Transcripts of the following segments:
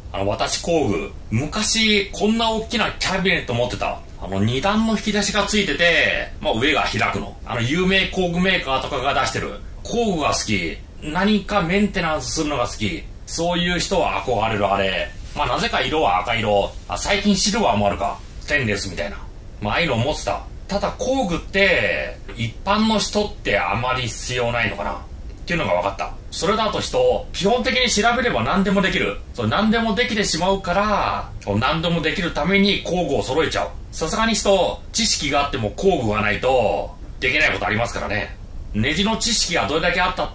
私工具、昔こんな大きなキャビネット持ってた。2段の引き出しがついてて、上が開くの。有名工具メーカーとかが出してる。工具が好き。何かメンテナンスするのが好き。そういう人は憧れるあれ。なぜか色は赤色。最近シルバーもあるか。ステンレスみたいな。ああいうの持ってた。ただ工具って、一般の人ってあまり必要ないのかなっていうのが分かった。それだと基本的に調べれば何でもできる。何でもできてしまうから、何でもできるために工具を揃えちゃう。さすがに知識があっても工具がないと、できないことありますからね。ネジの知識がどれだけあったって、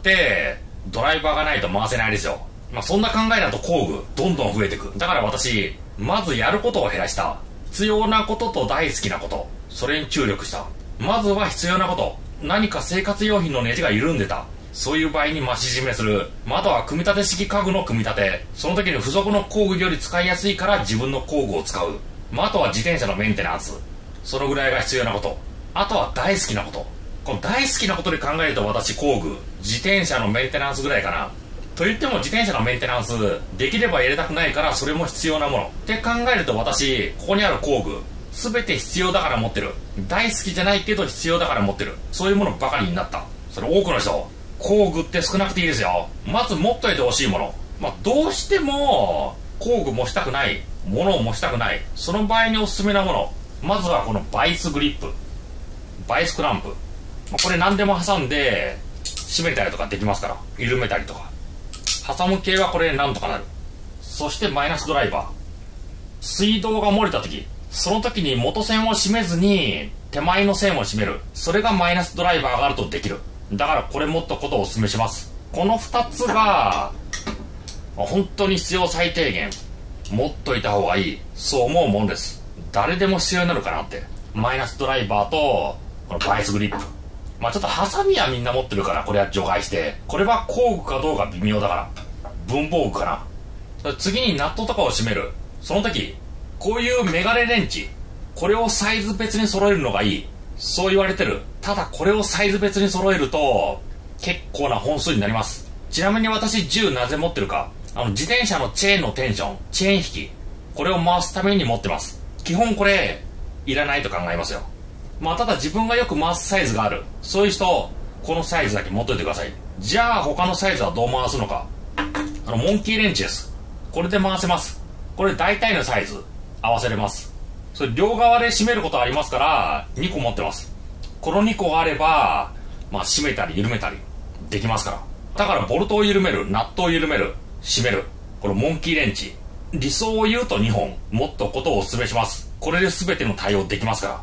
ドライバーがないと回せないですよ。そんな考えだと工具、どんどん増えていく。だから私、まずやることを減らした。必要なことと大好きなこと。それに注力した。まずは必要なこと。何か生活用品のネジが緩んでた。そういう場合に増し締めする。あとは組み立て式家具の組み立て。その時に付属の工具より使いやすいから自分の工具を使う。あとは自転車のメンテナンス。そのぐらいが必要なこと。あとは大好きなこと。この大好きなことで考えると私工具、自転車のメンテナンスぐらいかな。と言っても自転車のメンテナンス、できれば入れたくないからそれも必要なもの。って考えると私、ここにある工具、すべて必要だから持ってる。大好きじゃないけど必要だから持ってる。そういうものばかりになった。それ多くの人、工具って少なくていいですよ。まず持っといてほしいもの。どうしても工具もしたくない、物をもしたくない。その場合におすすめなもの。まずはこのバイスグリップ。バイスクランプ。これ何でも挟んで、締めたりとかできますから。緩めたりとか。挟む系はこれでなんとかなる。そしてマイナスドライバー。水道が漏れた時、その時に元線を締めずに手前の線を締める。それがマイナスドライバーがあるとできる。だからこれ持っとくことをお勧めします。この2つが本当に必要最低限持っといた方がいい、そう思うもんです。誰でも必要になるかなって。マイナスドライバーとこのバイスグリップ。ちょっとハサミはみんな持ってるからこれは除外して、これは工具かどうか微妙だから文房具かな。次にナットとかを締める。その時こういうメガネレンチ、これをサイズ別に揃えるのがいい、そう言われてる。ただこれをサイズ別に揃えると結構な本数になります。ちなみに私銃なぜ持ってるか、自転車のチェーンのテンション、チェーン引き、これを回すために持ってます。基本これいらないと考えますよ。ただ自分がよく回すサイズがある、そういう人このサイズだけ持っといてください。じゃあ他のサイズはどう回すのか。モンキーレンチです。これで回せます。これ大体のサイズ合わせれます。それ両側で締めることありますから2個持ってます。この2個があれば締めたり緩めたりできますから。だからボルトを緩める、ナットを緩める、締める、このモンキーレンチ、理想を言うと2本持っとくことをお勧めします。これで全ての対応できますから。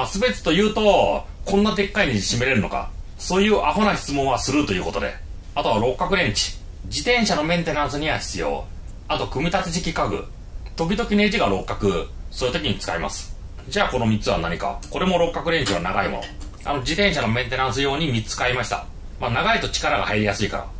全てというとこんなでっかいネジ締めれるのか、そういうアホな質問はスルーということで。あとは六角レンチ、自転車のメンテナンスには必要。あと組み立て式家具、時々ネジが六角、そういう時に使います。じゃあこの3つは何か。これも六角レンチの長いもの。自転車のメンテナンス用に3つ買いました。長いと力が入りやすいから。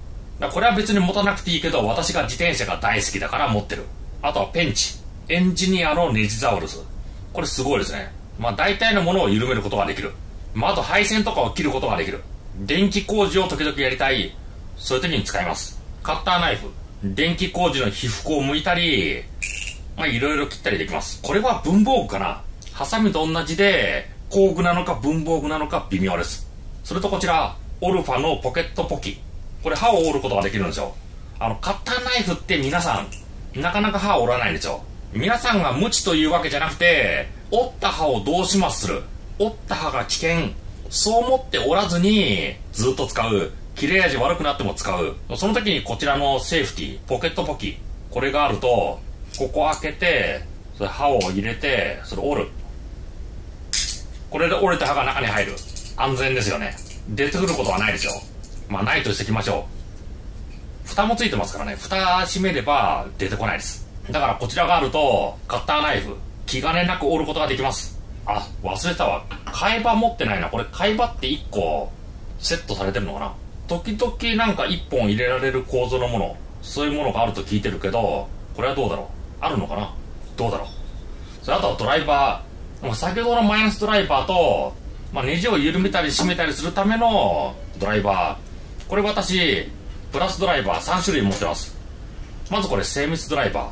これは別に持たなくていいけど私が自転車が大好きだから持ってる。あとはペンチ、エンジニアのネジザウルス、これすごいですね。大体のものを緩めることができる。あと配線とかを切ることができる。電気工事を時々やりたい、そういう時に使います。カッターナイフ、電気工事の被覆を剥いたりいろいろ切ったりできます。これは文房具かな。ハサミと同じで工具なのか文房具なのか微妙です。それとこちらオルファのポケットポキ、これ刃を折ることができるんですよ。カッターナイフって皆さんなかなか刃を折らないんですよ。皆さんが無知というわけじゃなくて、折った刃をどうしますする、折った刃が危険、そう思って折らずにずっと使う、切れ味悪くなっても使う。その時にこちらのセーフティーポケットポキ、これがあるとここ開けてそれ刃を入れてそれ折る。これで折れた刃が中に入る。安全ですよね。出てくることはないですよ。ないとしておきましょう。蓋もついてますからね。蓋閉めれば出てこないです。だからこちらがあるとカッターナイフ気兼ねなく折ることができます。忘れたわ、替え刃持ってないな。これ替え刃って1個セットされてるのかな。時々なんか1本入れられる構造のもの、そういうものがあると聞いてるけど、これはどうだろう、あるのかな、どうだろう。それあとはドライバー、先ほどのマイナスドライバーと、ネジを緩めたり締めたりするためのドライバー、これ私プラスドライバー3種類持ってます。まずこれ精密ドライバー、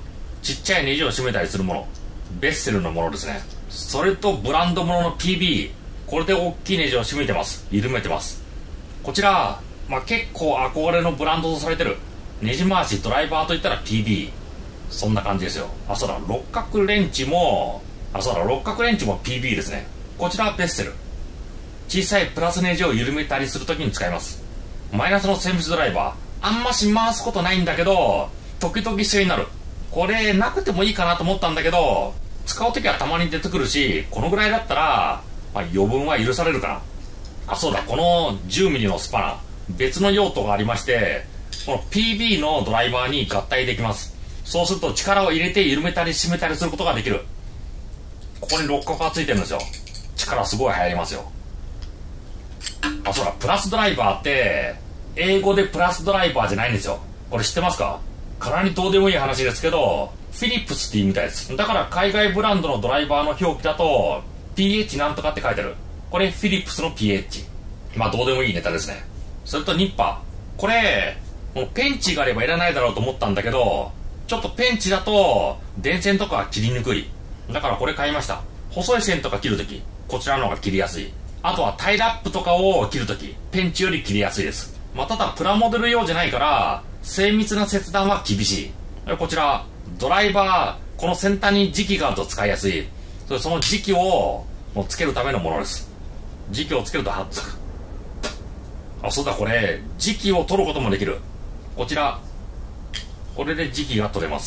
ちっちゃいネジを締めたりするもの、ベッセルのものですね。それとブランドものの PB、 これで大きいネジを締めてます。緩めてます。こちら、結構憧れのブランドとされてるネジ回しドライバーといったら PB、 そんな感じですよ。そうだ、六角レンチも PB ですね。こちらはベッセル、小さいプラスネジを緩めたりするときに使います。マイナスの選別ドライバー、あんまし回すことないんだけど時々必要になる。これなくてもいいかなと思ったんだけど、使うときはたまに出てくるし、このぐらいだったら、余分は許されるかな。そうだ、この 10mm のスパナ、別の用途がありまして、この PB のドライバーに合体できます。そうすると力を入れて緩めたり締めたりすることができる。ここに六角がついてるんですよ。力すごい入りますよ。そうだ、プラスドライバーって英語でプラスドライバーじゃないんですよ。これ知ってますか？かにどうでもいい話ですけど、フィリップスって言うみたいです。だから海外ブランドのドライバーの表記だと PH なんとかって書いてある。これフィリップスの PH。どうでもいいネタですね。それとニッパー、これもうペンチがあればいらないだろうと思ったんだけど、ちょっとペンチだと電線とか切りにくい。だからこれ買いました。細い線とか切るときこちらの方が切りやすい。あとはタイラップとかを切るときペンチより切りやすいです。ただプラモデル用じゃないから精密な切断は厳しい。こちらドライバー、この先端に磁気があると使いやすい。その磁気をもうつけるためのものです。磁気をつけるとはっつく。そうだ、これ磁気を取ることもできる。こちら、これで磁気が取れます。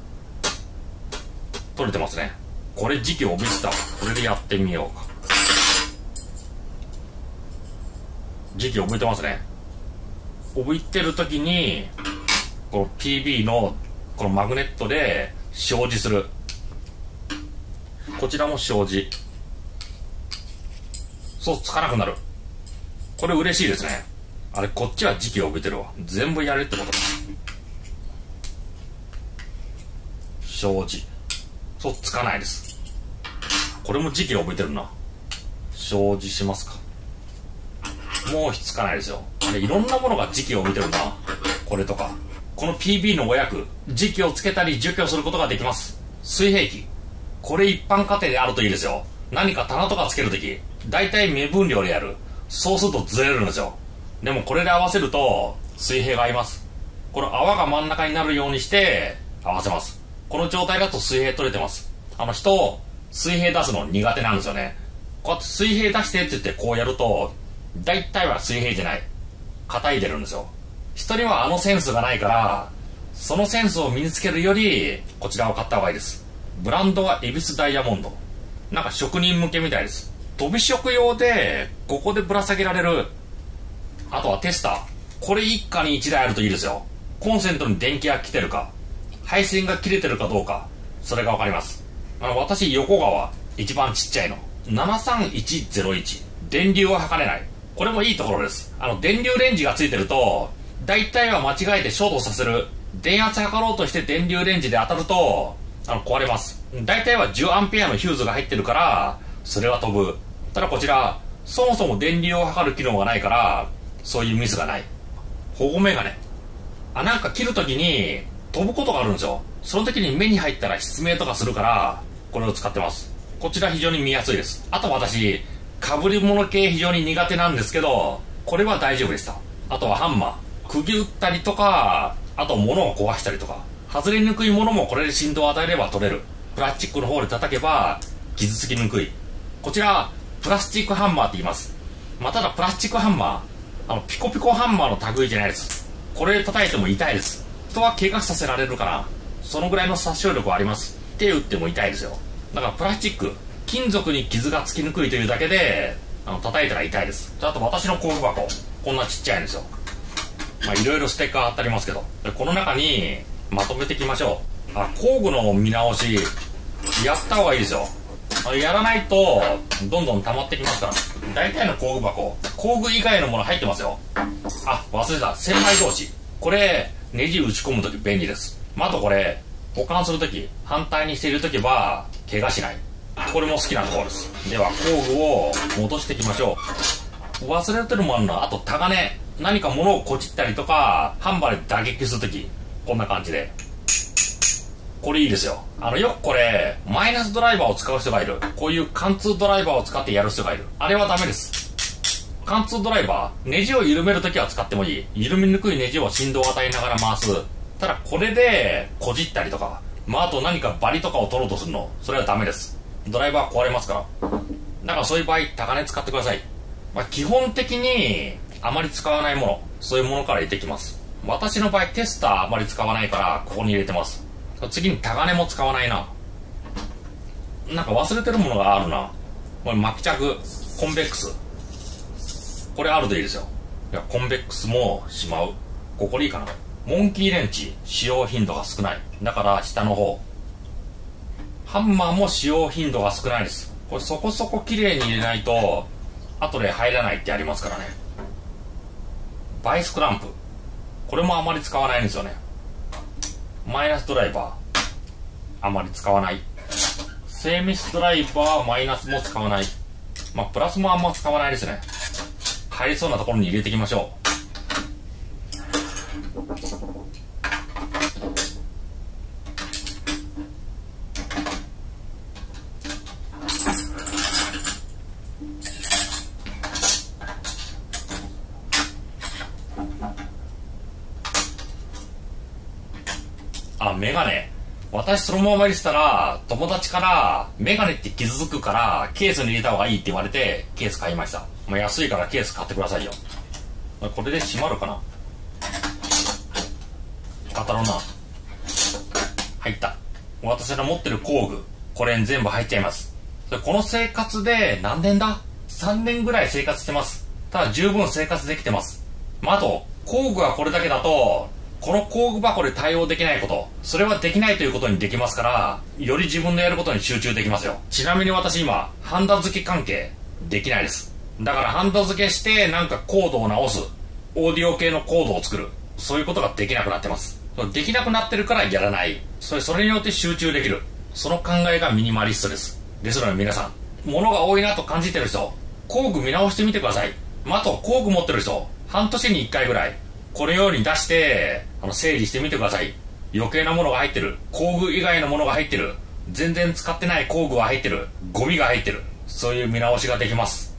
取れてますね。これ磁気を帯びてた。これでやってみようか。磁気帯びてますね。帯びてる時にこの PB のこのマグネットで表示する。こちらも表示。そうつかなくなる。これ嬉しいですね。こっちは磁気を帯びてるわ。全部やれってことか。表示、そうつかないです。これも磁気を帯びてるな。表示しますか。もうひっつかないですよ。いろんなものが磁気を帯びてるな。これとかこの PB の5役、磁気をつけたり除去することができます。水平器、これ一般家庭であるといいですよ。何か棚とかつけるとき大体目分量でやる。そうするとずれるんですよ。でもこれで合わせると水平が合います。この泡が真ん中になるようにして合わせます。この状態だと水平取れてます。人水平出すの苦手なんですよね。こうやって水平出してって言ってこうやると大体は水平じゃない、硬い出るんですよ。人にはセンスがないから、そのセンスを身につけるよりこちらを買った方がいいです。ブランドは恵比寿ダイヤモンド。なんか職人向けみたいです。飛び職用でここでぶら下げられる。あとはテスター、これ一家に1台あるといいですよ。コンセントに電気が来てるか配線が切れてるかどうか、それが分かります。私横川一番ちっちゃいの73101、電流は測れない。これもいいところです。電流レンジがついてると大体は間違えてショートさせる。電圧測ろうとして電流レンジで当たると壊れます。大体は10アンペアのヒューズが入ってるからそれは飛ぶ。ただこちらそもそも電流を測る機能がないからそういうミスがない。保護メガネ、なんか切るときに飛ぶことがあるんですよ。その時に目に入ったら失明とかするからこれを使ってます。こちら非常に見やすいです。あと私かぶり物系非常に苦手なんですけどこれは大丈夫でした。あとはハンマー、釘打ったりとか、あと物を壊したりとか、外れにくいものもこれで振動を与えれば取れる。プラスチックの方で叩けば傷つきにくい。こちらプラスチックハンマーって言います。ただプラスチックハンマーピコピコハンマーの類じゃないです。これで叩いても痛いです。人は怪我させられるから、そのぐらいの殺傷力はあります。手打っても痛いですよ。だからプラスチック、金属に傷がつきにくいというだけで叩いたら痛いです。あと私の工具箱こんなちっちゃいんですよ。いろいろステッカー貼ってありますけど、この中にまとめていきましょう。工具の見直しやった方がいいですよ。やらないとどんどん溜まってきますから。大体の工具箱、工具以外のもの入ってますよ。忘れた、千枚通し、これネジ打ち込むとき便利です。あとこれ保管するとき、反対にしているときは怪我しない。これも好きなところです。では工具を戻していきましょう。忘れてるものあとタガネ、何か物をこじったりとかハンマーで打撃するときこんな感じでこれいいですよ。よくこれ、マイナスドライバーを使う人がいる。こういう貫通ドライバーを使ってやる人がいる。あれはダメです。貫通ドライバー、ネジを緩めるときは使ってもいい。緩みにくいネジを振動を与えながら回す。ただこれで、こじったりとか、あと何かバリとかを取ろうとするの、それはダメです。ドライバー壊れますから。だからそういう場合、高値使ってください。基本的に、あまり使わないもの、そういうものから入れてきます。私の場合、テスターあまり使わないから、ここに入れてます。次に高値も使わないな。なんか忘れてるものがあるな。これ巻き着、コンベックス。これあるでいいですよ。いや、コンベックスもしまう。ここでいいかな。モンキーレンチ、使用頻度が少ない。だから下の方。ハンマーも使用頻度が少ないです。これそこそこ綺麗に入れないと、後で入らないってありますからね。バイスクランプ。これもあまり使わないんですよね。マイナスドライバー。あまり使わない。精密ドライバー、マイナスも使わない。プラスもあんま使わないですね。入りそうなところに入れていきましょう。メガネ。私そのまま入れてたら、友達からメガネって傷つくからケースに入れた方がいいって言われてケース買いました。安いからケース買ってくださいよ。これで閉まるかな。当たるな。入った。私の持ってる工具、これに全部入っちゃいます。この生活で何年だ ?3 年ぐらい生活してます。ただ十分生活できてます。あと、工具はこれだけだと、この工具箱で対応できないこと、それはできないということにできますから、より自分のやることに集中できますよ。ちなみに私今、ハンダ付け関係、できないです。だからハンダ付けしてなんかコードを直す、オーディオ系のコードを作る、そういうことができなくなってます。できなくなってるからやらない。それによって集中できる。その考えがミニマリストです。ですので皆さん、物が多いなと感じてる人、工具見直してみてください。あと工具持ってる人、半年に1回ぐらい、このように出して、整理してみてください。余計なものが入ってる。工具以外のものが入ってる。全然使ってない工具が入ってる。ゴミが入ってる。そういう見直しができます。